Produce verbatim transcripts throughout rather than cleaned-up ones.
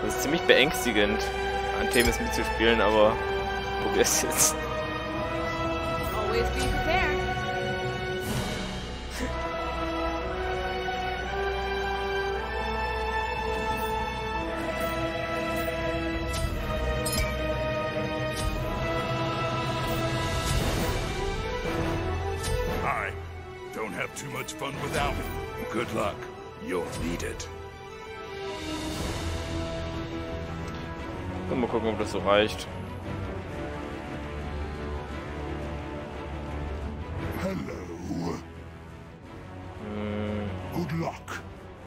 Das ist ziemlich beängstigend, an Themis mitzuspielen, aber probier's jetzt. Always be prepared. I don't have too much fun without me. Good luck. You'll need it. Mal gucken, ob das so reicht. Hello. Hm. Good luck.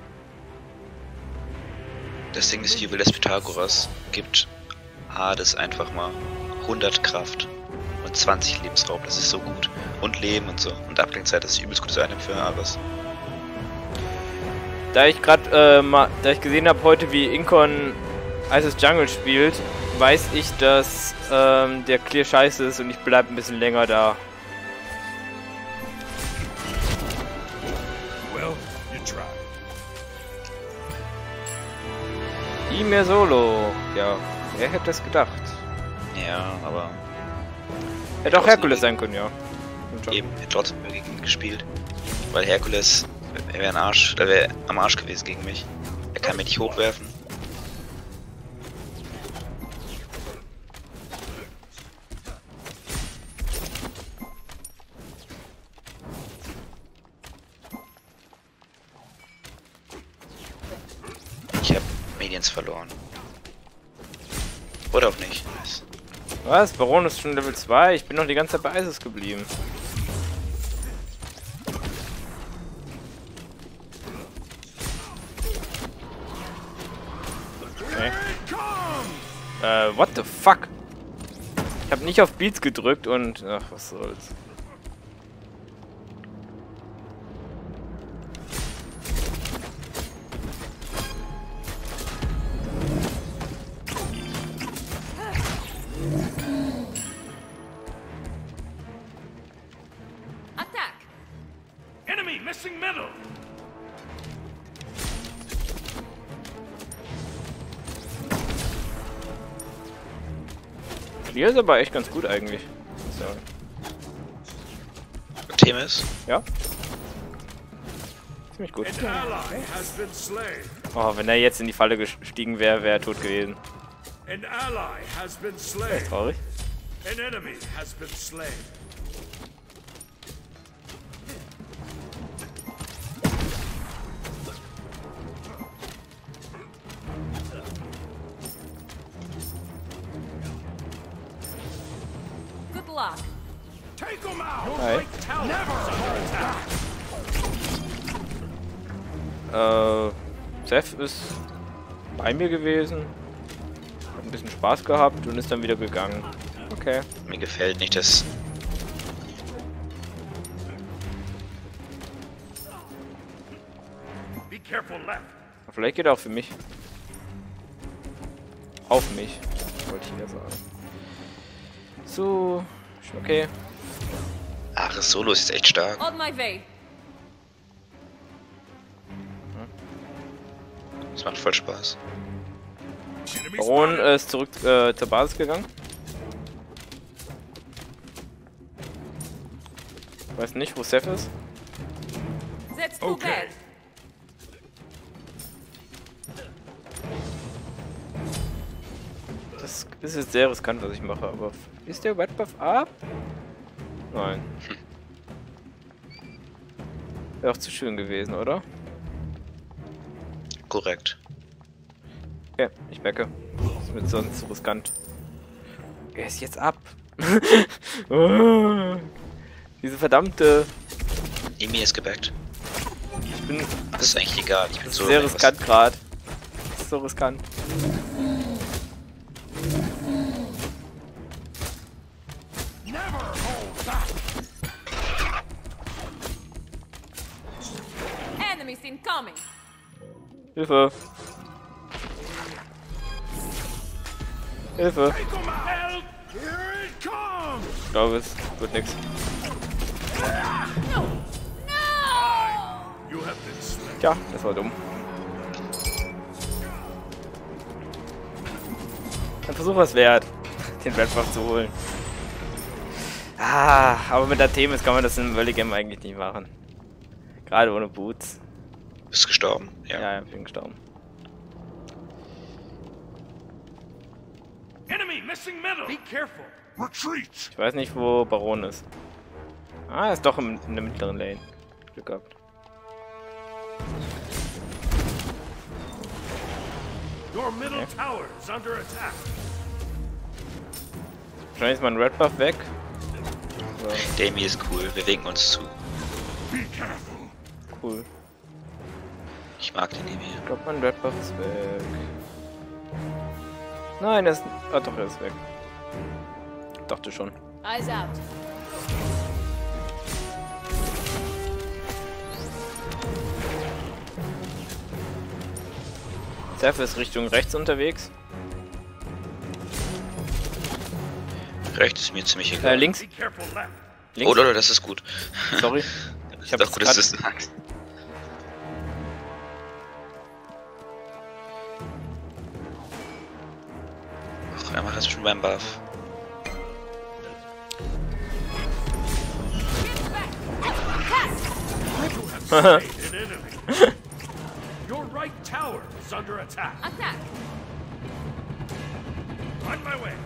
Das Ding ist, Jubel des Pythagoras gibt Hades einfach mal hundert Kraft und zwanzig Lebensraum. Das ist so gut. Und Leben und so. Und Abklingzeit, das ist übelst gutes Item für Hades. Da ich gerade äh, mal, da ich gesehen habe heute, wie Incon Isis Jungle spielt, weiß ich, dass ähm, der Clear scheiße ist und ich bleibe ein bisschen länger da. Well, you tried. Ymir Solo. Ja, wer hätte es gedacht? Ja, aber Hätte auch Herkules sein können, ja. eben, hätte trotzdem gegen ihn gespielt. Weil Herkules, er wäre ein Arsch, der wäre am Arsch gewesen gegen mich. Er kann mich nicht hochwerfen. Ich habe Minions verloren. Oder auch nicht. Was? Baron ist schon Level zwei? Ich bin noch die ganze Zeit bei Isis geblieben. Okay. Äh, what the fuck? Ich habe nicht auf Beats gedrückt und... Ach, was soll's. Attack. Enemy missing middle. Clear ist aber echt ganz gut eigentlich. Muss ich sagen. Themis? Ja? Ziemlich gut. An ally has been slain. Oh, wenn er jetzt in die Falle gestiegen wäre, wäre er tot gewesen. An ally has been slain. Traurig. An enemy has been slain. Good luck. Take them out. Hi. Never attack. Äh, Seth ist bei mir gewesen, hat ein bisschen Spaß gehabt und ist dann wieder gegangen. Okay. Mir gefällt nicht, dass... Be careful left. Vielleicht geht er auch für mich. Auf mich, wollte ich ja sagen. So, schon okay. Ach, Solo ist echt stark. On my way. Das macht voll Spaß. Enemy Baron spotted. äh, ist zurück äh, zur Basis gegangen. Weiß nicht, wo Seth ist. That's too Okay. bad. Das ist jetzt sehr riskant, was ich mache, aber ist der Wet Buff ab? Nein. Wäre auch zu schön gewesen, oder? Korrekt. Okay, ich backe. Das wird sonst zu riskant. Er ist jetzt ab. Oh, diese verdammte... Emi ist gebackt. Ich bin Das ist eigentlich egal. Ich bin so... sehr riskant gerade. Das ist so riskant. Never hold back. Enemies incoming. Hilfe! Hilfe! Take them out. Help. Here it comes. Ich glaube, es wird nichts. No. You have been slain. Tja, das war dumm. Ein Versuch was wert, den Red Buff zu holen. Ah, aber mit Artemis kann man das im Early Game eigentlich nicht machen. Gerade ohne Boots. Bist gestorben? Ja. Ja, ich bin gestorben. Enemy missing middle. Be careful. Retreat. Ich weiß nicht, wo Baron ist. Ah, er ist doch im, in der mittleren Lane. Glück gehabt. Your middle tower is under attack. Wahrscheinlich ist mein Red Buff weg. So, Demi ist cool, wir winken uns zu. Be careful. cool. Ich mag den Demi. Ich glaube, mein Red Buff ist weg. Nein, er ist... Ah doch, er ist weg. Dachte schon. Eyes out. Seth ist Richtung rechts unterwegs. Rechts ist mir ziemlich egal. Äh, links. Be careful left. Links. Oh, Leute, das ist gut. Sorry. Ich hab Doch das gut, dass du grad- es sagst. Ach, er macht das schon beim Buff. An enemy. Your right tower is under attack. Attack. On my way.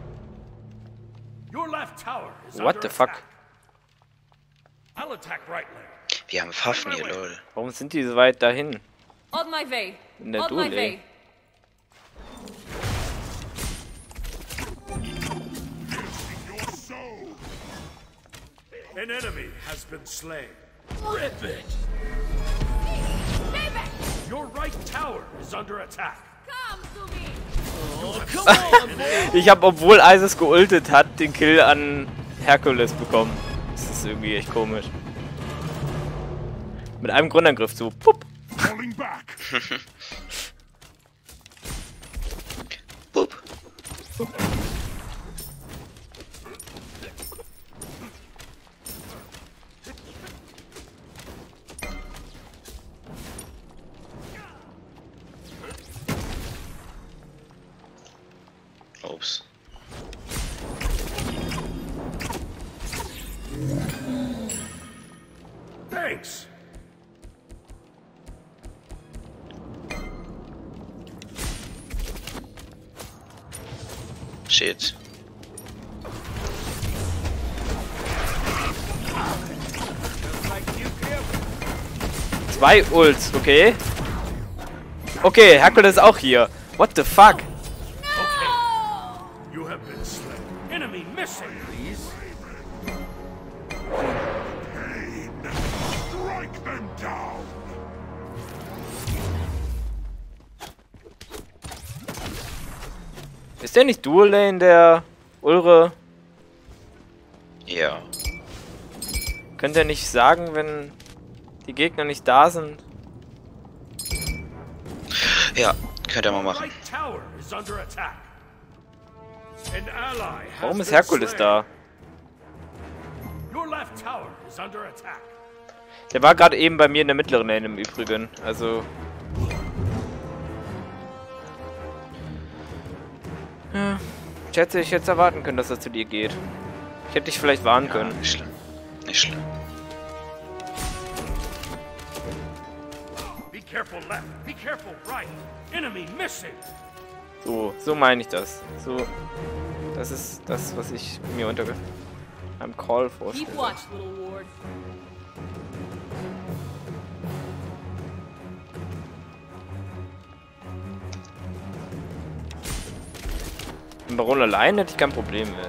Your left tower is What under the fuck? attack. I'll attack right lane. Wir haben Pfaffen hier, lol. Warum sind die so weit dahin? On my way. In der On my Duel-Lane. way. Your soul. An enemy has been slain. Rip it. Stay back. Your right tower is under attack. Come to me. Oh, come on, boy. Ich habe, obwohl Isis geultet hat, den Kill an Herkules bekommen. Das ist irgendwie echt komisch. Mit einem Grundangriff so. Pup. Falling back. Bup. Ups. Thanks. Shit. Zwei Ults, okay. Okay, Herkules ist auch hier. What the fuck? You have been slain. Enemy missing. Please. Strike them down. Ist der nicht Dual Lane, der Ulre? Ja. Könnt ihr nicht sagen, wenn die Gegner nicht da sind? Ja, könnt ihr mal machen. Right tower is under attack. An ally has Warum ist been Herkules slain. da? Your left tower is under attack. Der war gerade eben bei mir in der mittleren Lane im Übrigen. Also... Ja, ich hätte ich jetzt erwarten können, dass er zu dir geht. Ich hätte dich vielleicht warnen Ja, können. nicht schlimm. Nicht schlimm. Be careful left. Be careful right. Enemy missing. So, so meine ich das. So, das ist das, was ich mir unter einem Call vorstelle. Keep watch, little ward. Im Baron allein hätte ich kein Problem mit.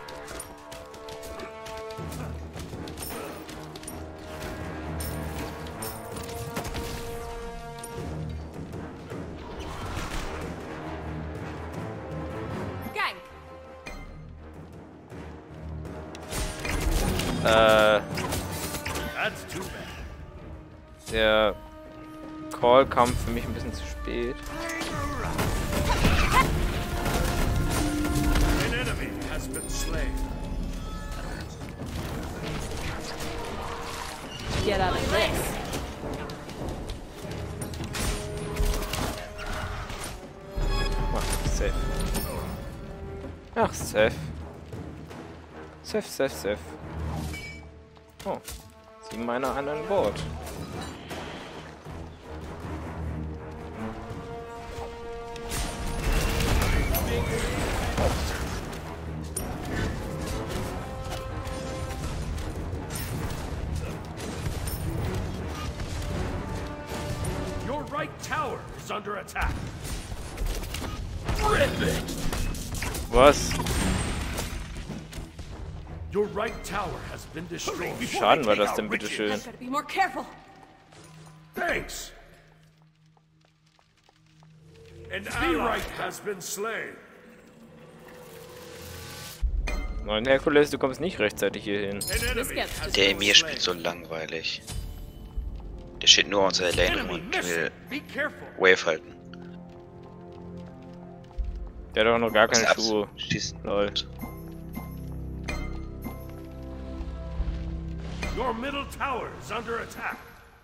Gang. Äh, That's too bad. der Call kam für mich ein bisschen zu spät. An enemy has been slain. Get out of this. Ah, safe. Ach, Seth. Seth, Seth, Seth. Oh. Sieben meiner an an Bord. Your right tower is under attack. Rip it! Was? Your right tower has been destroyed. Wie Schaden war das denn, bitteschön? I've got to be more careful. Thanks. An ally has been slain. Nein, Herkules, du kommst nicht rechtzeitig hier hin. An This enemy gets has Der been Emir slain. spielt so langweilig. Der steht nur unter der Lane rum Enemy und missing. will Be careful. Wave halten. Der hat doch noch gar keine Was Schuhe. abschießen. Lol. Your middle tower is under attack.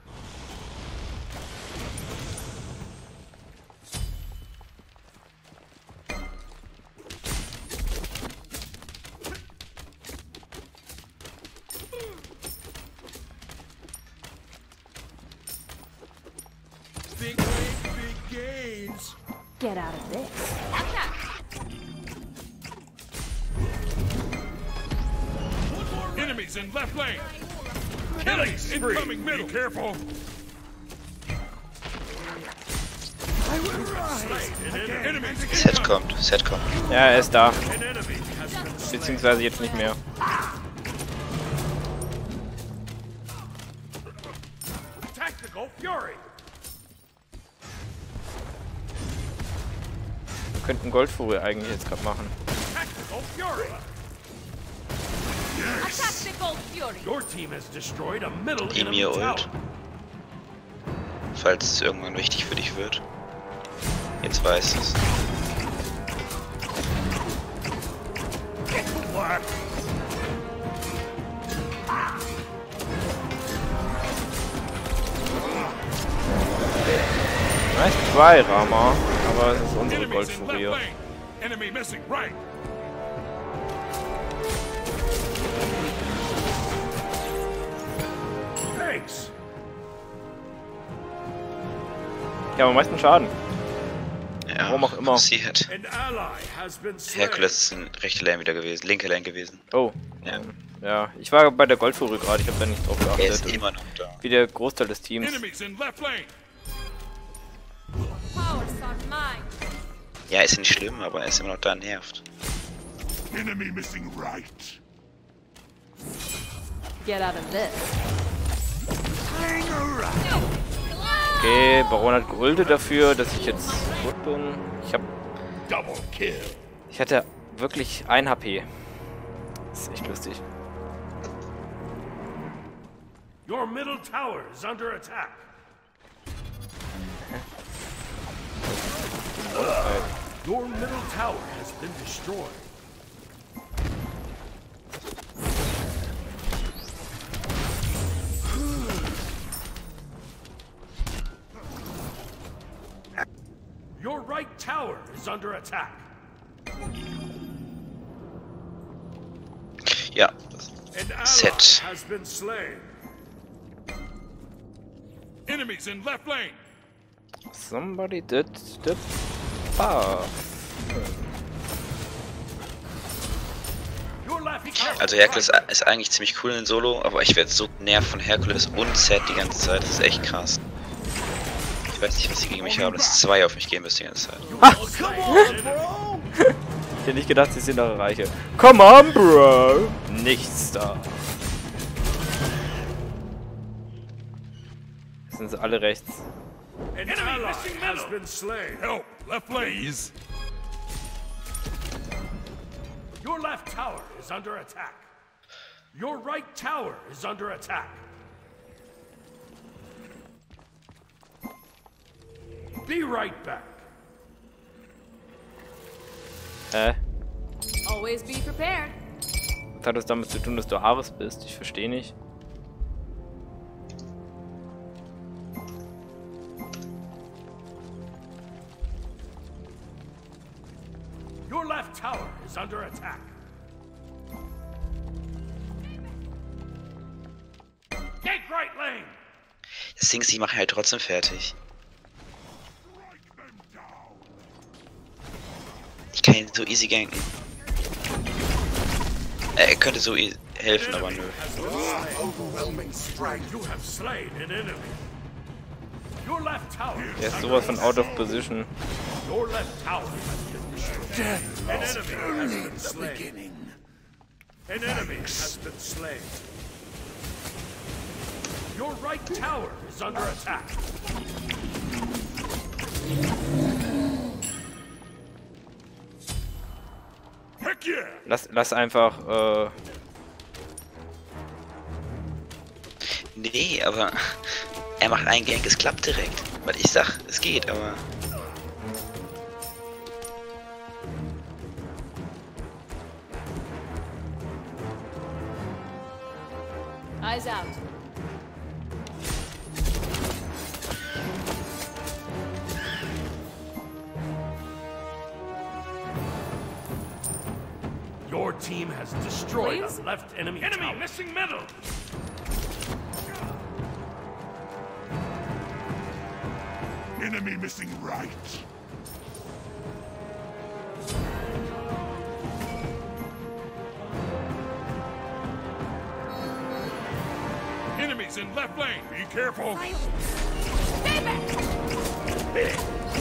Big wave, big gains. Get out of this. Enemies in left lane. Killing spree. Incoming middle. Be careful. Enemies. Set kommt, Set kommt. Ja, er ist da. An enemy has been slain. Beziehungsweise jetzt nicht mehr. Tactical fury. Wir könnten Goldfurie eigentlich jetzt gerade machen. Tactical fury. A tactical fury. Your team has destroyed a middle enemy Emir tower. ult. Falls es irgendwann wichtig für dich wird. Jetzt weißt du es. Black. Nice try, Rama. Aber es ist unsere Enemies in left Goldfurie. lane. Enemy missing right. Thanks. Ja, am meisten Schaden. Ja, Warum auch immer. passiert. An ally has been slain. Herkules ist ein rechte Lane wieder gewesen, linke Lane gewesen. Oh. Ja. Ja, ich war bei der Goldfurie gerade, ich habe da nicht drauf Er ist geachtet. immer noch da. Wie der Großteil des Teams. Enemies in left lane. Powers are mine. Ja, ist nicht schlimm, aber er ist immer noch da, nervt. Enemy missing right. Get out of this. Okay, Baron hat geultet dafür, dass ich jetzt gut bin. Ich hab. Double kill. Ich hatte wirklich ein H P. Das ist echt lustig. Your middle tower is under attack. Your middle tower has been destroyed. Your right tower is under attack. Ja, An ally Set. has been slain. Enemies in left lane. Somebody did the buff. Your left tower also Herkules ist eigentlich ziemlich cool in Solo, aber ich werde so genervt von Herkules und Set die ganze Zeit. Das ist echt krass. Ich weiß nicht, was sie gegen mich haben, dass zwei auf mich gehen müssen die ganze Zeit. Ich hätte nicht gedacht, sie sind eure Reiche. Come on, Bro! Nichts da. Sind sie alle rechts. An ally has been slain. Help. Left lane. Please. Your left tower is under attack. Your right tower is under attack. Be right back. Äh, Always be prepared. was hat das damit zu tun, dass du Ares bist? Ich verstehe nicht. Your left left tower is under attack. Take right lane. Das Ding ist, die machen halt trotzdem fertig. Ich kann ihn so easy ganken. Er könnte so e helfen, aber nö. Overwhelming strength. You have slain an enemy. Your left tower. Der ist sowas von out of position. Your left tower has been destroyed. An enemy has been slain. An enemy has been slain. Your right tower is under attack. Heck yeah! Lass, lass einfach, äh... Nee, aber er macht einen Gank, es klappt direkt. Weil ich sag, es geht, aber... Eyes out. Your team has destroyed Please? a left enemy Enemy tower. Missing middle! Enemy missing right. Enemies in left lane. Be careful. Stay back!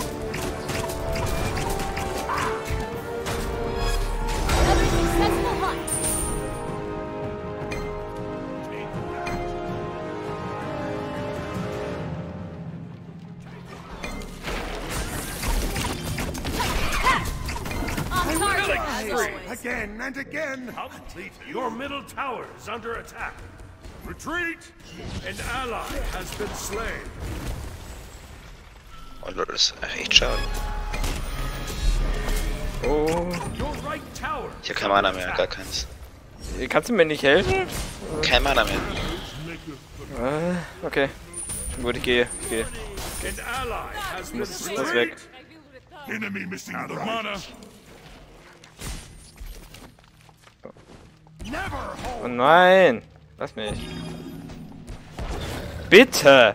Another successful hunt. On target, as always. Again and again. Complete. Your middle tower is under attack. Retreat! An ally has been slain. Oh Leute, das ist echt schade. Oh... Your right tower. Ich hab kein Mana mehr, gar keins. Kannst du mir nicht helfen? Kein Mana mehr. Äh, okay. Gut, ich gehe, ich gehe. An ally has been Muss, slain. muss weg. Enemy missing out of mana. Never hold. Oh nein! Lass mich. Bitte!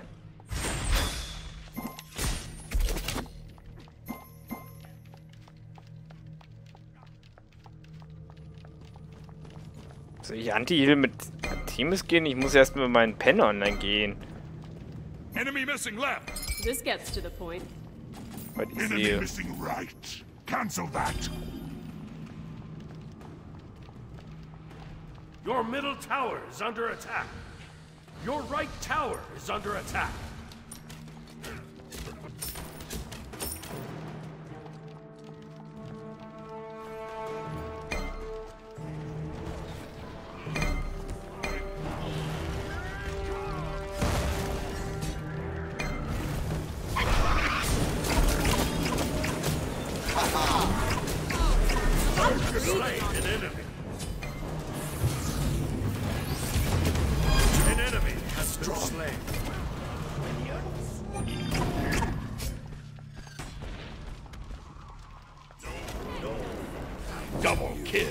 Soll ich Anti-Heal mit Teams gehen? Ich muss erst mit meinen Pen online gehen. Enemy missing left. This gets to the point. Weil ich Enemy sehe. missing right. Cancel that. Your middle tower is under attack. Your right tower is under attack. Slay an enemy. An enemy has been slain. Double kill.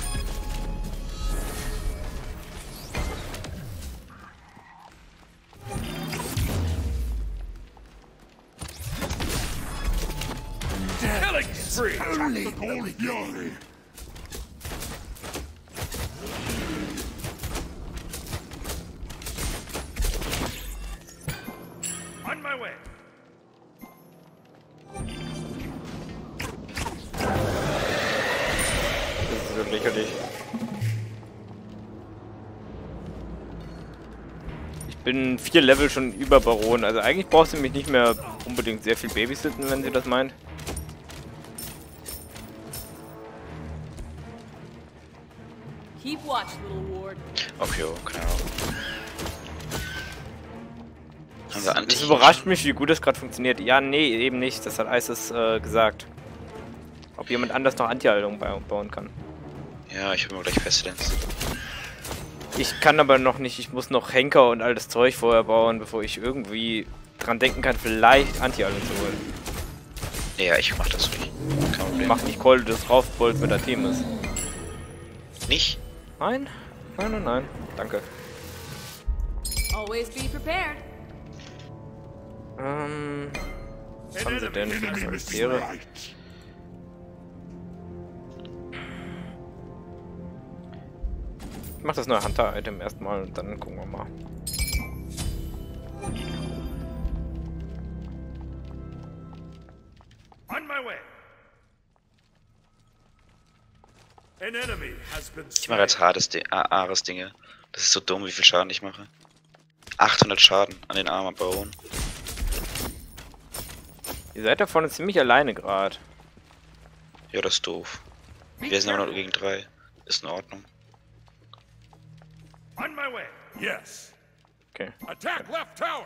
Killing spree. Only the fury. On my way. Das ist so lächerlich. Ich bin vier Level schon über Baron, also eigentlich brauchst du mich nicht mehr unbedingt sehr viel babysitten, wenn sie das meint. Keep watch, little ward. Okay, oh, keine Ahnung. Haben wir Anti? Das überrascht mich, wie gut das gerade funktioniert. Ja, nee, eben nicht. Das hat Isis äh, gesagt. Ob jemand anders noch Anti-Heilung bauen kann. Ja, ich will mir gleich Pestilence. Ich kann aber noch nicht. Ich muss noch Henker und all das Zeug vorher bauen, bevor ich irgendwie dran denken kann, vielleicht Anti-Heilung zu holen. Ja, ich mach das ruhig. Kein Problem. Mach nicht Keule das drauf, Bolt mit der Team ist. Nicht? Nein? Nein, nein, nein. Danke. Always be prepared. Ähm. Was haben sie denn für Enemy must be Charaktere? right. Ich mach das neue Hunter-Item erstmal und dann gucken wir mal. On my way. An enemy has been Ich mache slain. jetzt Hades Di A- Ares Dinge. Das ist so dumm, wie viel Schaden ich mache. achthundert Schaden an den armen Baron. Ihr seid da vorne ziemlich alleine gerade. Ja, das ist doof. Wir sind aber nur gegen drei. Ist in Ordnung. On my way. Yes. Okay. Attack left tower.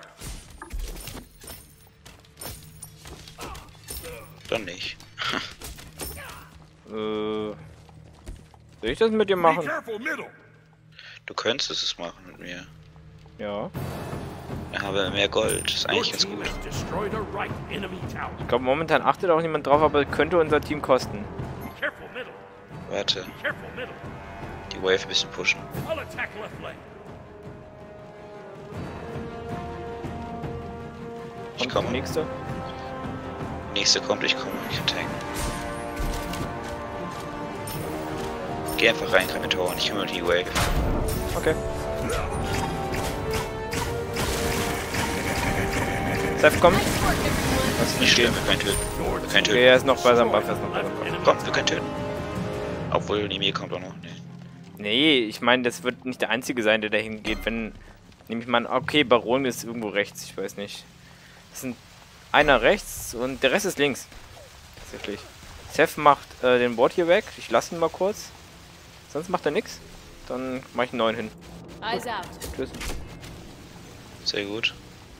Dann nicht. Äh. Soll ich das mit dir Be machen? careful, middle. Du könntest es machen mit mir. Ja. Wir haben mehr Gold. Das ist Your eigentlich ganz team gut. has destroyed a right enemy tower. Ich glaube, momentan achtet auch niemand drauf, aber könnte unser Team kosten. Be careful, middle. Warte. Be careful, middle. Die Wave ein bisschen pushen. I'll attack left lane. Ich Kommt komme. der nächste. Nächste kommt, ich komme. Ich kann tanken. Geh einfach rein, greif den Tower und ich kümmere die Wave. Okay. Seth, komm. Nice work, everyone. Lass ihn Nicht nicht schlimm, gehen. wir können töten. Wir können Okay, töten. er ist noch bei seinem Buff, er ist noch bei seinem Buff. Enemy Komm, wir können töten. Obwohl, Nimir kommt auch noch. Nee. Nee, ich meine, das wird nicht der einzige sein, der dahin geht. Wenn, nehme ich mal an, okay, Baron ist irgendwo rechts, ich weiß nicht. Das sind einer rechts und der Rest ist links. Tatsächlich. Seth macht äh, den Ward hier weg, ich lasse ihn mal kurz. Sonst macht er nichts. Dann mache ich einen neuen hin. Eyes out. Tschüss. Sehr gut.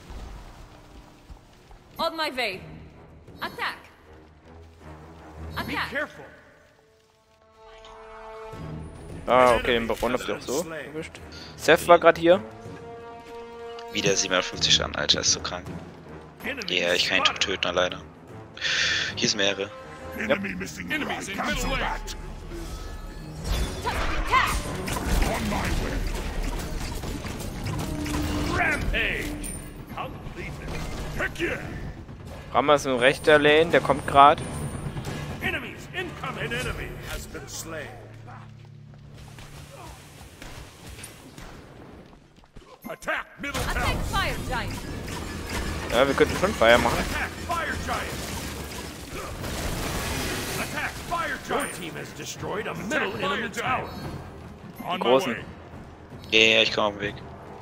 On my way. Attack. Be Attack. careful. Ah, okay, den Baron habt ihr auch so erwischt. Seth war gerade hier. Wieder siebenhundertfünfzig Schaden, Alter, ist so krank. Enemy Ja, ich kann ihn spotted. töten, leider. Hier ist mehrere. Enemy missing Enemies right. in Cancel middle lane. that. Attack. On my way. Rampage. Completed. Heck yeah. Rammer ist in rechter Lane, der kommt gerade. Enemies incoming. An enemy has been slain. Attack middle Attack tower. fire giant. Ja, wir könnten schon Feuer machen. Attack fire giant. Attack fire giant. Your team has destroyed a middle enemy tower. On my Großen. way. Ja, ja, ich komme auf den Weg.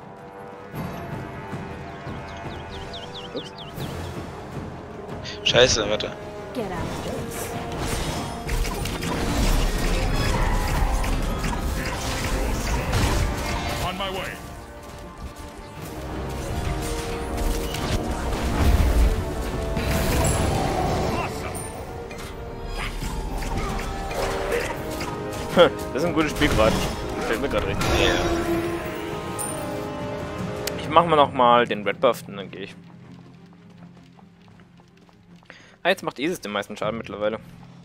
Ups. Scheiße, warte. Get out of this. On my way. Awesome. Das ist ein gutes Spiel gerade. Fällt mir gerade richtig. Ja, ja. Ich mache mal noch mal den Red Buff und dann gehe ich. Ah, jetzt macht Isis den meisten Schaden mittlerweile.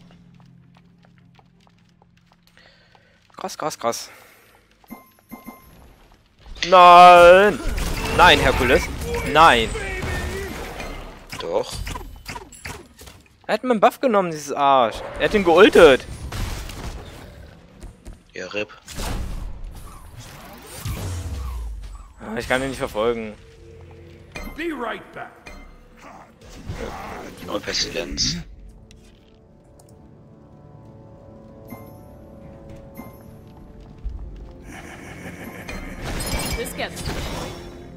Krass, krass, krass. Nein! Nein, Herkules. Nein. Doch. Er hat mir einen Buff genommen, dieses Arsch. Er hat ihn geultet. Ja, R I P. Ah, ich kann ihn nicht verfolgen. Be right back. Und Pestilenz. This gets to the point.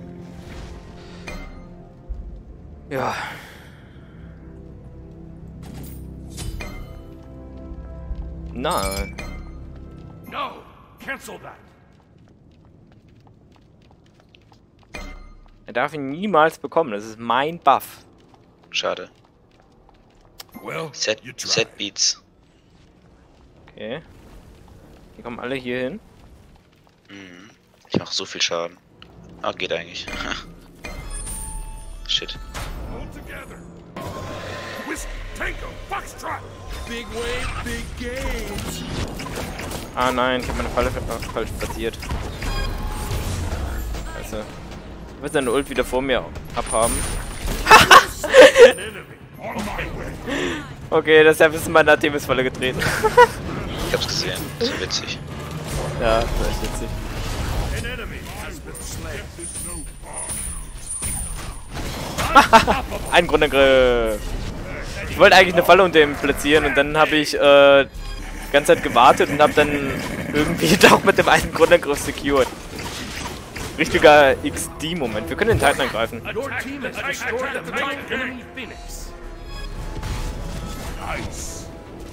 Ja. Nein. No. Cancel that. Er darf ihn niemals bekommen. Das ist mein Buff. Schade. Well, Set, you tried. Set Beats. Okay. Die kommen alle hier hin. Mhm. Ich mache so viel Schaden. Ah, geht eigentlich. Shit. All together. Whisk, Tango, Foxtrot. Big wave, big games. Ah nein, ich habe meine Falle äh, falsch platziert. Also, ich muss seine Ult wieder vor mir abhaben. An enemy. On my way. Okay, das ist in meiner Artemis-Falle getreten. Ich hab's gesehen. So witzig. Ja, das war echt witzig. An enemy has been slain. Ein Grundangriff. Ich wollte eigentlich eine Falle unter ihm platzieren und dann habe ich äh, die ganze Zeit gewartet und habe dann irgendwie doch mit dem einen Grundangriff secured. Richtiger X D-Moment. Wir können den Titan angreifen. Your team has destroyed the main enemy Phoenix. Nice.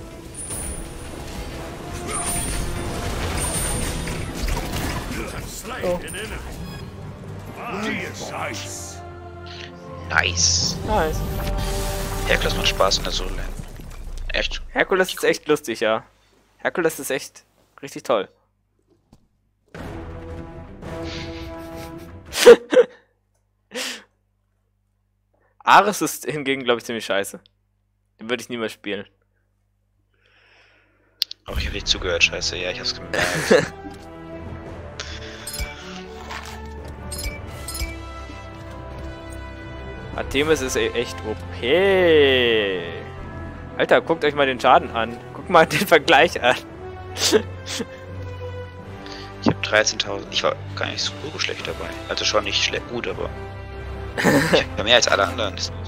You have slain Oh. an enemy. Nice. Nice. Nice. Nice. Herkules macht Spaß in der Solo. Echt. Herkules ist echt lustig, ja. Herkules ist echt richtig toll. Ares ist hingegen, glaube ich, ziemlich scheiße. Den würde ich nie mehr spielen. Oh, ich hab nicht zugehört, scheiße. Ja, ich hab's gemerkt. Artemis ist e- echt O P. Alter, guckt euch mal den Schaden an. Guckt mal den Vergleich an. Ich hab dreizehntausend. Ich war gar nicht so schlecht dabei. Also schon nicht schlecht gut, aber. Ich war mehr als alle anderen. Das